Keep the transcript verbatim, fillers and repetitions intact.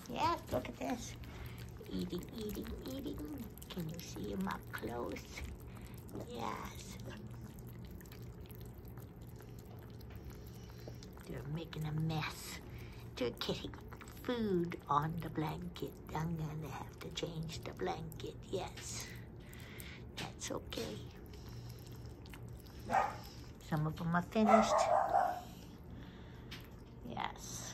Yes, look at this. Eating, eating, eating. Can you see him up close? Yes. They're making a mess. They're getting food on the blanket. I'm gonna have to change the blanket. Yes. That's okay. Some of them are finished. Yes.